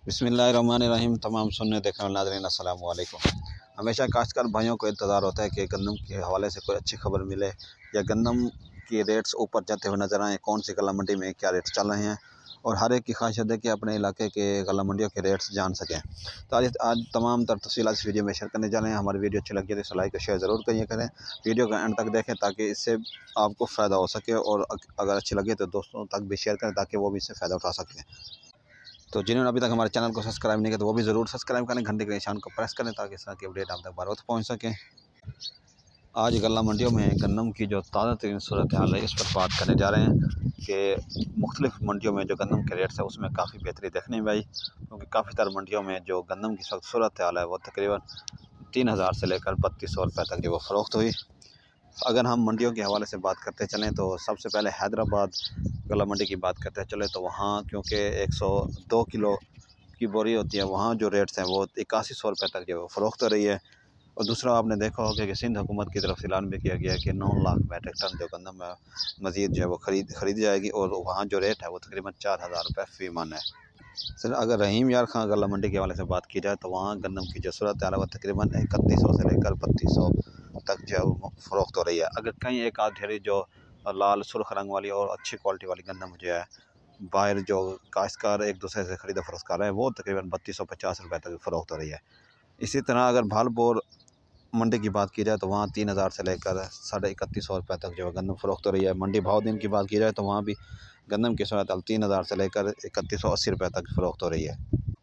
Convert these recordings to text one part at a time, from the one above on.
बिस्मिल्लाहिर्रहमानिर्रहीम। तमाम सुनने देखने वाले नाज़रीन अस्सलाम वालेकुम। हमेशा काश्तकार भाइयों को इंतज़ार होता है कि गंदम के हवाले से कोई अच्छी खबर मिले या गंदम के रेट्स ऊपर जाते हुए नज़र आएँ, कौन सी गला मंडी में क्या रेट चल रहे हैं, और हर एक की ख्वाहिश है कि अपने इलाके के गला मंडियों के रेट्स जान सकें। तो आज तमाम तर तफ़सीलात इस वीडियो में शेयर करने जा रहे हैं। हमारी वीडियो अच्छी लगी है तो लाइक और शेयर ज़रूर करिए करें। वीडियो का एंड तक देखें ताकि इससे आपको फ़ायदा हो सके, और अगर अच्छी लगे तो दोस्तों तक भी शेयर करें ताकि वो भी इससे फ़ायदा उठा सकें। तो जिन्होंने अभी तक हमारे चैनल को सब्सक्राइब नहीं किया तो वो भी ज़रूर सब्सक्राइब करें, घंटे के निशान को प्रेस करें ताकि इस तरह की अपडेट आप तक बार बार पहुँच सकें। आज गल्ला मंडियों में गंदम की जो ताज़ा तरीन सूरत हाल है, इस पर बात करने जा रहे हैं कि मुख्तलिफ मंडियों में जो गंदम के रेट्स है उसमें काफ़ी बेहतरी देखने में आई, क्योंकि काफ़ी सारी मंडियों में जो गंदम की सख्त सूरत हाल है वो तकरीबन 3000 से लेकर 3200 रुपये तक जो वो फ़रोख्त हुई। अगर हम मंडियों के हवाले से बात करते चलें तो सबसे पहले हैदराबाद गला मंडी की बात करते चले तो वहाँ क्योंकि 102 किलो की बोरी होती है, वहाँ जो रेट्स हैं वो 8100 रुपये तक जो फ़रोख्त हो रही है। और दूसरा आपने देखा होगा कि सिंध हुकूमत की तरफ से ऐलान भी किया गया है कि 9 लाख मैट्रिक टन जो गंदम मज़ीद जो है वो खरीदी जाएगी, और वहाँ जो रेट है वो तकरीबन 4000 रुपये फ़ी मन है। सर, अगर रहीम यार खां गला मंडी के हवाले से बात की जाए तो वहाँ गंदम की जो सूरत है वो तकरीबन 3100 से लेकर 3200 तक जो है वो फ़रोख्त हो रही है। अगर कहीं एक आध ढेरी जो लाल सुर्ख रंग वाली और अच्छी क्वालिटी वाली गंदम जो है बाहर जो काश्तकार एक दूसरे से ख़रीदा फरोख्त कर रहे हैं वो तकरीबन 3250 रुपये तक फ़रोख्त हो रही है। इसी तरह अगर भालपुर मंडी की बात की जाए तो वहाँ 3000 से लेकर 3150 रुपये तक जो है गंदम फ़रोख्त हो रही है। मंडी भावदीन की बात की जाए तो वहाँ भी गंदम की सूरत 3000 से लेकर 3180 रुपये तक फ़रोख्त हो रही है।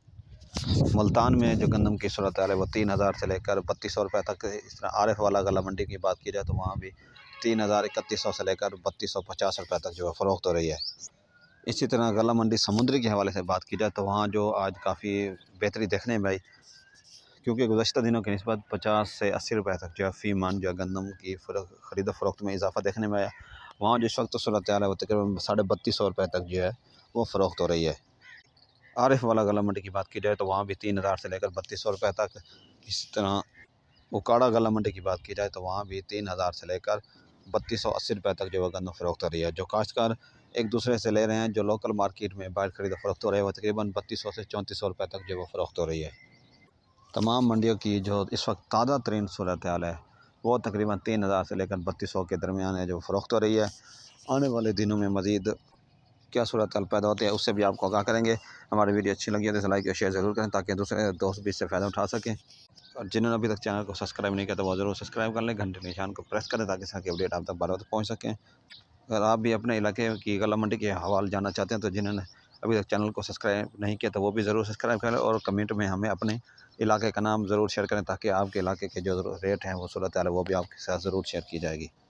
मुल्तान में जो गंदम की सूरत है वो 3000 से लेकर 3200 रुपये तक। इस तरह आरिफ वाला गला मंडी की बात की जाए तो वहाँ भी 3100 से लेकर 3250 रुपये तक जो है फ़रोख्त हो रही है। इसी तरह गला मंडी समुद्री के हवाले से बात की जाए तो वहाँ जो आज काफ़ी बेहतरी देखने में आई, क्योंकि गुज़श्ता दिनों की निस्बत 50 से 80 रुपये तक जो है फ़ी मन जो है गंदम की ख़रीद फ़रोख्त में इजाफ़ा देखने में आया। वहाँ जो इस वक्त सूरत है वो तकरीबन 3250 रुपये तक जो है वो फ़रोख्त हो रही है। आरिफ वाला गला मंडी की बात की जाए तो वहाँ भी 3000 से लेकर 3200 रुपये तक। इसी तरह उकाड़ा गला मंडी की बात की जाए तो वहाँ भी 3000 से लेकर 3280 रुपये तक जो है गंदम फ़रोख्त हो रही है। जो काश्तकार एक दूसरे से ले रहे हैं, जो लोकल मार्केट में बाहर खरीद फ़रोख्त हो रहे हैं वो तकरीबन 3200 से 3400 रुपये तक जो वो फ़रोख्त हो रही है। तमाम मंडियों की जो इस वक्त ताज़ा तरीन सूरत हाल है वो तकरीबन 3000 से लेकर 3200 के दरमियान है जो फ़रोख्त हो रही है। आने वाले दिनों में मज़ीद क्या सूरत हाल पैदा होती है उससे भी आपको आगाह करेंगे। हमारी वीडियो अच्छी लगी है तो लाइक और शेयर ज़रूर करें ताकि दूसरे दोस्त भी इससे फ़ायदा उठा सकें। और जिन्होंने अभी तक चैनल को सब्सक्राइब नहीं किया तो वो ज़रूर सब्सक्राइब कर लें, घंटे निशान को प्रेस करें ताकि इसकी अपडेट आप तक बार बार पहुँच सकें। अगर आप भी अपने इलाके की गला मंडी के हवाले जानना चाहते हैं तो जिन्होंने अभी तक चैनल को सब्सक्राइब नहीं किया तो वो भी ज़रूर सब्सक्राइब करें, और कमेंट में हमें अपने इलाके का नाम ज़रूर शेयर करें ताकि आपके इलाके के जो रेट हैं वो सूरत हाल है वो भी आपके साथ ज़रूर शेयर की जाएगी।